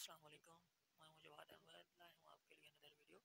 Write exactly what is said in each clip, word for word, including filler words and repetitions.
السلام علیکم، میں ہوں جواد احمد، لائے ہوں آپ کے لیے اندر ویڈیو۔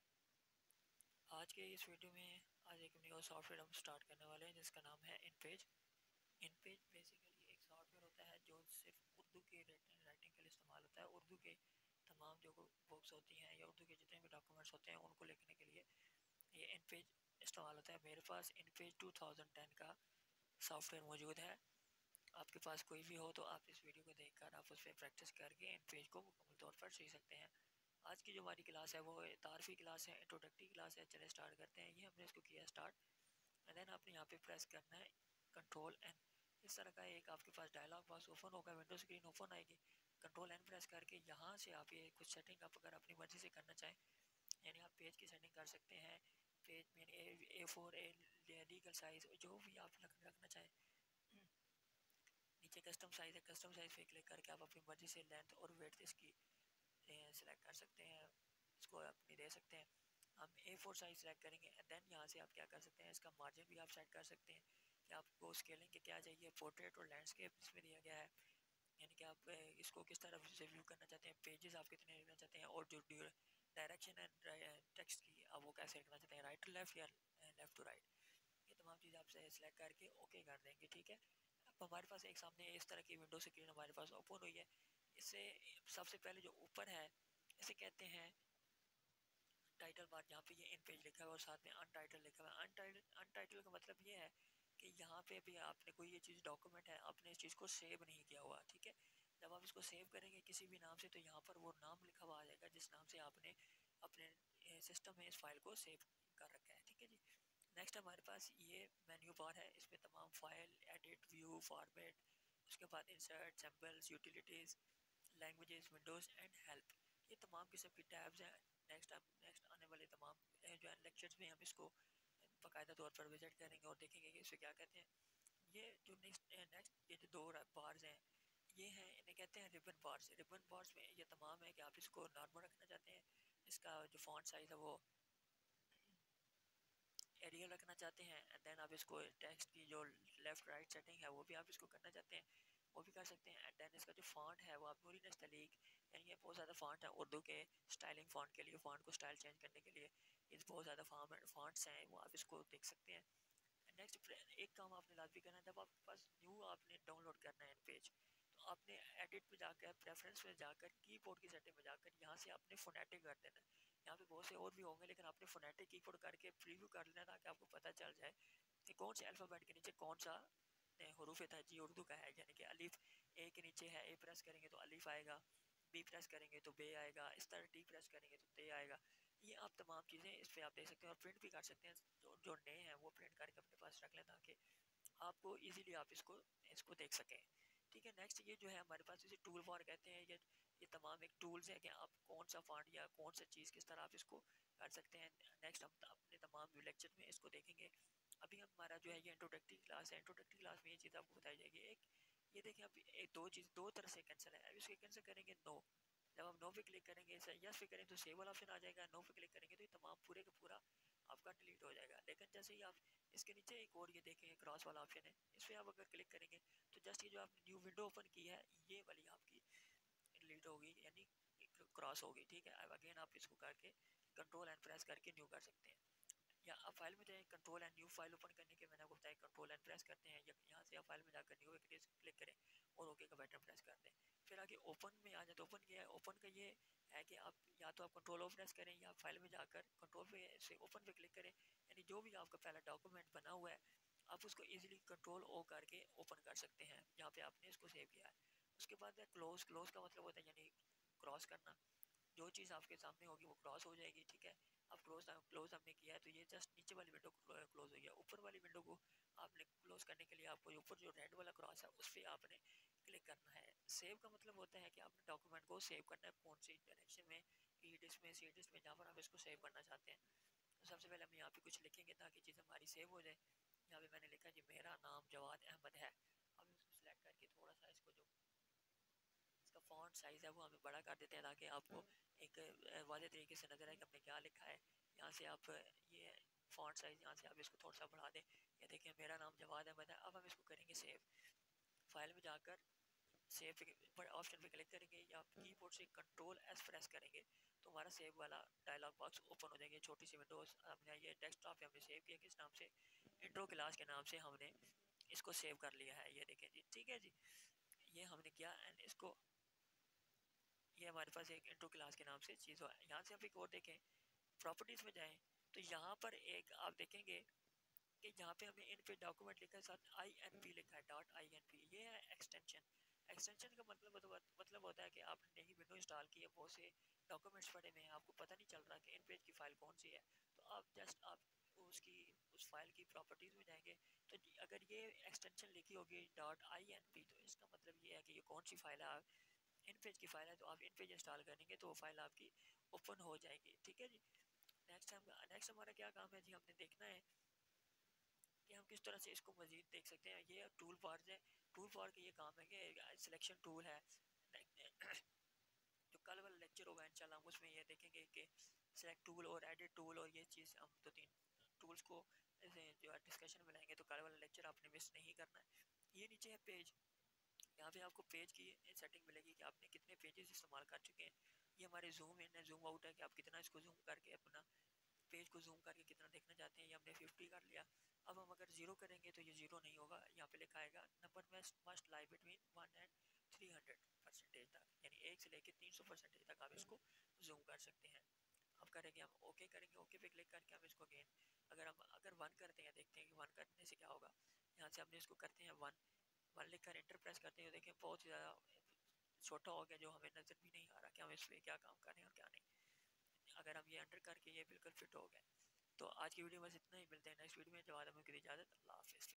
آج کے اس ویڈیو میں آج ایک نیو سافٹ ویئر ہم سٹارٹ کرنے والے ہیں جس کا نام ہے InPage. InPage basically ایک سافٹ ویئر ہوتا ہے جو صرف اردو کے رائٹنگ کے لیے استعمال ہوتا ہے۔ اردو کے تمام جو بکس ہوتی ہیں یا اردو کے جتنے بھی ڈاکومنٹس ہوتے ہیں ان کو لکھنے کے لیے یہ ان پیج استعمال ہوتا ہے۔ میرے پاس InPage two thousand ten کا سافٹ ویئر موجود ہے۔ آپ کے پاس کوئی بھی ہو تو آپ اس ویڈیو کو دیکھ کر آپ اس پہ پریکٹس کر کے ان پیج کو مکمل طور پر سیکھ سکتے ہیں۔ آج کی جو ہماری کلاس ہے وہ تعارفی کلاس ہے، انٹروڈکٹری کلاس ہے۔ چلے اسٹارٹ کرتے ہیں۔ یہ ہم نے اس کو کیا اسٹارٹ، اینڈ دین آپ نے یہاں پہ پریس کرنا ہے کنٹرول این۔ اس طرح کا ایک آپ کے پاس ڈائلاگ باکس اوپن ہوگا، ونڈو اسکرین اوپن آئے گی۔ کنٹرول این پریس کر کے یہاں سے آپ یہ کچھ سیٹنگ آپ اگر اپنی مرضی سے کرنا چاہیں، یعنی آپ پیج کی سیٹنگ کر سکتے ہیں، پیج میں A four A legal size جو بھی آپ رکھنا چاہیں۔ نیچے کسٹم سائز ہے، کسٹم سائز پہ کلک کر کے آپ اپنی مرضی سے لینتھ اور ویڈتھ اس کی سلیکٹ کر سکتے ہیں، اس کو اپنی دے سکتے ہیں۔ ہم اے فور سائز سلیکٹ کریں گے، اینڈ دین یہاں سے آپ کیا کر سکتے ہیں، اس کا مارجن بھی آپ سیٹ کر سکتے ہیں کہ آپ کو اسکیلنگ کے کیا چاہیے، پورٹریٹ اور لینڈسکیپ اس میں دیا گیا ہے، یعنی کہ آپ اس کو کس طرح سے ویو کرنا چاہتے ہیں، پیجز آپ کتنے لکھنا چاہتے ہیں، اور جو ڈائریکشن ہے ٹیکسٹ کی آپ وہ کیسے لکھنا چاہتے ہیں، رائٹ ٹو لیفٹ یا لیفٹ ٹو رائٹ۔ یہ تمام چیزیں آپ سے سلیکٹ کر کے اوکے کر دیں گے، ٹھیک ہے۔ اب ہمارے پاس ایک سامنے اس طرح کی ونڈو اسکرین ہمارے پاس اوپن ہوئی ہے۔ اس سے سب سے پہلے جو اوپر ہے اسے کہتے ہیں ٹائٹل بار، جہاں پہ یہ ان پیج لکھا ہوا ہے اور ساتھ میں ان ٹائٹل لکھا ہوا ہے۔ ان ٹائٹل ان ٹائٹل کا مطلب یہ ہے کہ یہاں پہ بھی آپ نے کوئی یہ چیز ڈاکومنٹ ہے، آپ نے اس چیز کو سیو نہیں کیا ہوا، ٹھیک ہے۔ جب آپ اس کو سیو کریں گے کسی بھی نام سے تو یہاں پر وہ نام لکھا ہوا آ جائے گا جس نام سے آپ نے اپنے سسٹم میں اس فائل کو سیو کر رکھا ہے، ٹھیک ہے جی۔ نیکسٹ ہمارے پاس یہ مینیو بار ہے، اس میں تمام فائل، ایڈٹ، ویو، فارمیٹ، اس کے بعد insert, samples, utilities, languages, windows and help, یہ تمام قسم کی ٹیبز ہیں۔ نیکسٹ نیکسٹ آنے والے تمام جو ہے لیکچرز میں ہم اس کو باقاعدہ طور پر وزٹ کریں گے اور دیکھیں گے کہ اسے کیا کہتے ہیں۔ یہ جو نیکسٹ نیکسٹ یہ جو دو بارز ہیں یہ ہیں، انہیں کہتے ہیں ریبن بارز۔ ریبن بارز میں یہ تمام ہے کہ آپ اس کو نارمل رکھنا چاہتے ہیں، اس کا جو فونٹ سائز ہے وہ ایریل رکھنا چاہتے ہیں، اینڈ دین آپ اس کو ٹیکسٹ کی جو لیفٹ رائٹ سیٹنگ ہے وہ بھی آپ اس کو کرنا چاہتے ہیں، وہ بھی کر سکتے ہیں۔ اینڈ دین اس کا جو فونٹ ہے وہ آپ نوری نستعلیق، یعنی یہ بہت زیادہ فونٹ ہے اردو کے اسٹائلنگ فونٹ کے لیے، فونٹ کو اسٹائل چینج کرنے کے لیے یہ بہت زیادہ فونٹس ہیں، وہ آپ اس کو دیکھ سکتے ہیں۔ نیکسٹ ایک کام آپ نے لازمی کرنا ہے، جب آپ کے پاس نیو آپ نے ڈاؤن لوڈ کرنا ہے پیج تو آپ نے ایڈٹ پہ جا کر، پریفرنس میں جا کر، کی بورڈ کی سیٹنگ میں جا کر یہاں سے آپ نے فونیٹک کر دینا ہے۔ یہاں پہ بہت سے اور بھی ہوں گے لیکن آپ نے فونیٹک کی بورڈ کر کے پریویو کر لینا تاکہ آپ کو پتہ چل جائے کہ کون سے الفابیٹ کے نیچے کون سا حروف تہجی اردو کا ہے، یعنی کہ الف اے کے نیچے ہے، اے پریس کریں گے تو الف آئے گا، بی پریس کریں گے تو بے آئے گا، اس طرح ٹی پریس کریں گے تو تے آئے گا۔ یہ آپ تمام چیزیں اس پہ آپ دیکھ سکتے ہیں اور پرنٹ بھی کر سکتے ہیں، جو جو نئے ہیں وہ پرنٹ کر کے اپنے پاس رکھ لیں تاکہ آپ کو ایزیلی آپ اس کو اس کو دیکھ سکیں، ٹھیک ہے۔ نیکسٹ یہ جو ہے ہمارے پاس اسے ٹول بار کہتے ہیں، یہ یہ تمام ایک ٹولز ہیں کہ آپ کون سا فونٹ یا کون سا چیز کس طرح آپ اس کو کر سکتے ہیں۔ نیکسٹ ہم اپنے تمام لیکچر میں اس کو دیکھیں گے۔ ابھی ہمارا جو ہے یہ انٹروڈکٹری کلاس ہے، انٹروڈکٹری کلاس میں یہ چیز آپ کو بتائی جائے گی۔ ایک یہ دیکھیں اب ایک دو چیز دو طرح سے کینسل ہے، اب اس کو کینسل کریں گے نو، جب آپ نو پہ کلک کریں گے، یس پہ کریں تو سیو والا آپشن آ جائے گا، نو پہ کلک کریں گے تو یہ تمام پورے کا پورا آپ کا ڈیلیٹ ہو جائے گا۔ لیکن جیسے ہی آپ اس کے نیچے ایک اور یہ دیکھیں کراس والا آپشن ہے، اس پہ آپ اگر کلک کریں گے تو جسٹ یہ جو آپ نے نیو ونڈو اوپن کی ہے یہ والی آپ کی ڈیلیٹ ہوگی، یعنی کراس ہوگی، ٹھیک ہے۔ اب اگین آپ اس کو کر کے کنٹرول اینڈ پریس کر کے نیو کر سکتے ہیں، یا آپ فائل میں جائیں control and new file open کرنے کے میں نے آپ کو بتایا کنٹرول اینڈ پریس کرتے ہیں، یا یہاں سے آپ فائل میں جا کر نیو کلک کریں اور اوکے کا بٹن پریس کر دیں۔ پھر آگے اوپن میں آ جائے تو اوپن کیا ہے، اوپن کا یہ ہے کہ آپ یا تو آپ کنٹرول او پریس کریں یا فائل میں جا کر کنٹرول پہ سے اوپن پہ کلک کریں، یعنی جو بھی آپ کا پہلا ڈاکومنٹ بنا ہوا ہے آپ اس کو ایزیلی کنٹرول او کر کے اوپن کر سکتے ہیں جہاں پہ آپ نے اس کو سیو کیا ہے۔ اس کے بعد ہے کلوز، کلوز کا مطلب ہوتا ہے یعنی کراس کرنا، جو چیز آپ کے سامنے ہوگی وہ کراس ہو جائے گی، ٹھیک ہے۔ اب کلوز کلوز ہم نے کیا ہے تو یہ جسٹ نیچے والی ونڈو کلوز ہوئی ہے، اوپر والی ونڈو کو آپ نے کلوز کرنے کے لیے آپ کو اوپر جو ریڈ والا کراس ہے اس پہ آپ نے کلک کرنا ہے۔ سیو کا مطلب ہوتا ہے کہ آپ نے ڈاکومنٹ کو سیو کرنا ہے کون سی ڈائریکشن میں، ای ڈسک میں، سی ڈسک میں، جہاں پر آپ اس کو سیو کرنا چاہتے ہیں۔ تو سب سے پہلے ہم یہاں پہ کچھ لکھیں گے تاکہ چیز ہماری سیو ہو جائے۔ یہاں پہ میں نے لکھا جی میرا نام جواد احمد ہے۔ اب اس کو سلیکٹ کر کے تھوڑا سا اس کو جو اس کا فونٹ سائز ہے وہ ہمیں بڑا کر دیتے ہیں تاکہ آپ کو ایک واضح طریقے سے نظر آئے کہ ہم نے کیا لکھا ہے۔ یہاں سے آپ یہ فونٹ سائز یہاں سے آپ اس کو تھوڑا سا بڑھا دیں، یہ دیکھیں میرا نام جواد احمد ہے۔ اب ہم اس کو کریں گے سیو، فائل میں جا کر سیو پر آپشن پہ کلک کریں گے یا کی بورڈ سے کنٹرول ایس پریس کریں گے تو ہمارا سیو والا ڈائلاگ باکس اوپن ہو جائے گا. چھوٹی سی ونڈوز ہم نے یہ ڈیسک ٹاپ پہ ہم نے سیو کیا کس نام سے, انٹرو کلاس کے نام سے ہم نے اس کو سیو کر لیا ہے. یہ دیکھیں جی, ٹھیک ہے جی, یہ ہم نے کیا اینڈ اس کو, یہ ہمارے پاس ایک انٹرو کلاس کے نام سے چیز ہو. یہاں سے ہم ایک اور دیکھیں, پراپرٹیز میں جائیں تو یہاں پر ایک آپ دیکھیں گے کہ یہاں پہ ہمیں ان پہ ڈاکومنٹ لکھا ہے, ساتھ آئی این پی لکھا ہے, ڈاٹ آئی این پی. یہ ہے ایکسٹینشن. ایکسٹینشن کا مطلب مطلب ہوتا ہے کہ آپ نے نئی ونڈو انسٹال کی ہے, بہت سے ڈاکومنٹس پڑے ہوئے ہیں, آپ کو پتہ نہیں چل رہا کہ ان پیج کی فائل کون سی ہے, تو آپ جسٹ آپ اس کی اس فائل کی پراپرٹیز میں جائیں گے تو اگر یہ ایکسٹینشن لکھی ہوگی ڈاٹ آئی این پی تو اس کا مطلب یہ ہے کہ یہ کون سی فائل ہے, ان پیج کی فائل ہے, تو آپ ان پیج انسٹال کریں گے تو وہ فائل آپ کی اوپن ہو جائے گی. ٹھیک ہے جی. نیکسٹ ہم نیکسٹ ہمارا کیا کام ہے جی, ہم نے دیکھنا ہے کہ ہم کس طرح سے اس کو مزید دیکھ سکتے ہیں. یہ ٹول بارز ہے, ٹول بار کا یہ کام ہے کہ سلیکشن ٹول ہے. جو کل والا لیکچر ہوگا انشاءاللہ ہم اس میں یہ دیکھیں گے کہ سلیکٹ ٹول اور ایڈٹ ٹول اور یہ چیز ہم دو تین ٹولز کو جو ہے ڈسکشن میں لائیں گے, تو کل والا لیکچر آپ نے مس نہیں کرنا ہے. یہ نیچے ہے پیج, یہاں پہ آپ کو پیج کی سیٹنگ ملے گی کہ آپ نے کتنے پیجز استعمال کر چکے ہیں. یہ ہمارے زوم ان ہے, زوم آؤٹ ہے کہ آپ کتنا اس کو زوم کر کے اپنا پیج کو زوم کر کے کتنا دیکھنا چاہتے ہیں. یہ ہم نے ففٹی کر لیا. اب ہم اگر زیرو کریں گے تو یہ زیرو نہیں ہوگا, یہاں پہ لکھا آئے گا number must lie between one and three hundred percentage تک, یعنی ایک سے لے کے تین سو پرسینٹیج تک آپ اس کو زوم کر سکتے ہیں. اب کریں گے ہم اوکے کریں گے, اوکے پہ کلک کر کے ہم اس کو اگین اگر ہم اگر ون کرتے ہیں, دیکھتے ہیں کہ ون کرنے سے کیا ہوگا. یہاں سے ہم نے اس کو کرتے ہیں ون, ون لکھ کر انٹر پریس کرتے ہیں, دیکھیں بہت زیادہ چھوٹا ہو گیا جو ہمیں نظر بھی نہیں آ رہا کہ ہم اس پہ کیا کام کر رہے ہیں اور کیا نہیں. اگر ہم یہ انٹر کر کے یہ بالکل فٹ ہو گئے. تو آج کی ویڈیو بس اتنا ہی, ملتے ہیں نیکسٹ ویڈیو میں. جواد احمد کی اجازت, اللہ حافظ.